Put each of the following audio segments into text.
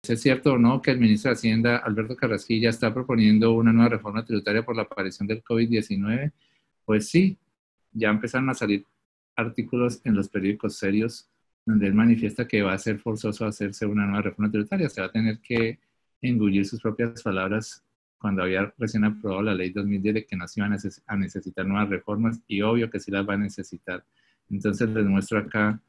¿es cierto o no que el ministro de Hacienda, Alberto Carrasquilla, está proponiendo una nueva reforma tributaria por la aparición del COVID-19? Pues sí, ya empezaron a salir artículos en los periódicos serios donde él manifiesta que va a ser forzoso hacerse una nueva reforma tributaria. Se va a tener que engullir sus propias palabras cuando había recién aprobado la ley 2010 de que no se iban a necesitar nuevas reformas, y obvio que sí las va a necesitar. Entonces les muestro acá,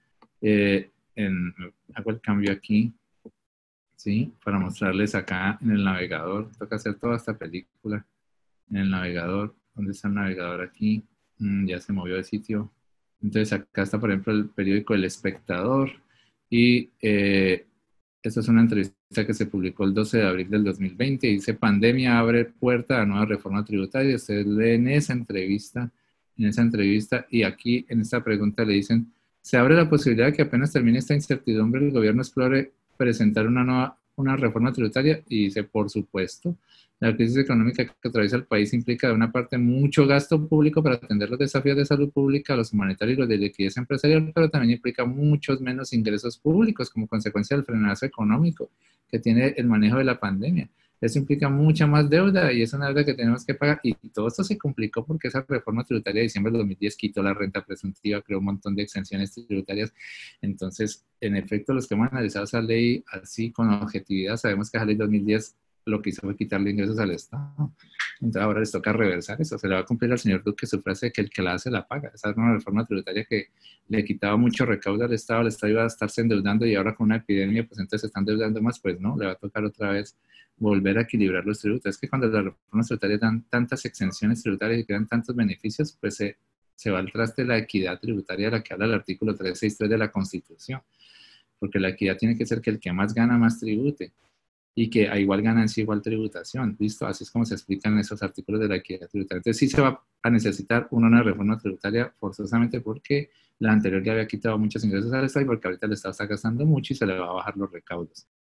hago el cambio aquí, ¿sí? Para mostrarles acá en el navegador. Toca hacer toda esta película en el navegador. ¿Dónde está el navegador aquí? Ya se movió de sitio. Entonces acá está, por ejemplo, el periódico El Espectador, y esta es una entrevista que se publicó el 12 de abril del 2020. Dice: pandemia abre puerta a nueva reforma tributaria. Ustedes leen en esa entrevista, y aquí en esta pregunta le dicen: se abre la posibilidad de que apenas termine esta incertidumbre, el gobierno explore presentar una reforma tributaria. Y dice: por supuesto. La crisis económica que atraviesa el país implica, de una parte, mucho gasto público para atender los desafíos de salud pública, los humanitarios y los de liquidez empresarial, pero también implica muchos menos ingresos públicos como consecuencia del frenazo económico que tiene el manejo de la pandemia. Eso implica mucha más deuda, y es una deuda que tenemos que pagar. Y todo esto se complicó porque esa reforma tributaria de diciembre del 2010 quitó la renta presuntiva, creó un montón de exenciones tributarias. Entonces, en efecto, los que hemos analizado esa ley así con objetividad, sabemos que esa ley 2010 lo que hizo fue quitarle ingresos al Estado. Entonces ahora les toca reversar eso. Se le va a cumplir al señor Duque su frase de que el que la hace la paga. Esa es una reforma tributaria que le quitaba mucho recaudo al Estado. El Estado iba a estarse endeudando, y ahora con una epidemia, pues entonces se están endeudando más. Pues no, le va a tocar otra vez volver a equilibrar los tributos. Es que cuando las reformas tributarias dan tantas exenciones tributarias y crean tantos beneficios, pues se va al traste la equidad tributaria de la que habla el artículo 363 de la Constitución. Porque la equidad tiene que ser que el que más gana, más tribute, y que a igual ganancia, igual tributación. ¿Listo? Así es como se explican esos artículos de la equidad tributaria. Entonces sí se va a necesitar una reforma tributaria forzosamente, porque la anterior ya había quitado muchos ingresos al Estado, y porque ahorita el Estado está gastando mucho y se le va a bajar los recaudos.